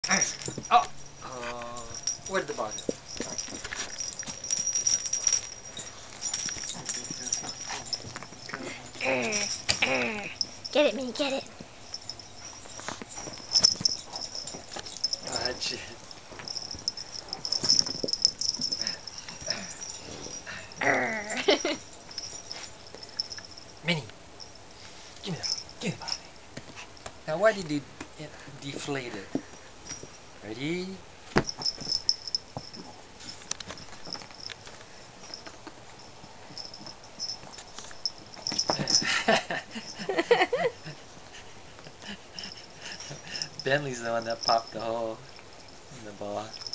Oh! Where'd the ball go? Get it, Minnie, get it. Watch it. Minnie, give me the ball. Give me the ball. Now, why did you deflate it? Ready? Bentley's the one that popped the hole in the ball.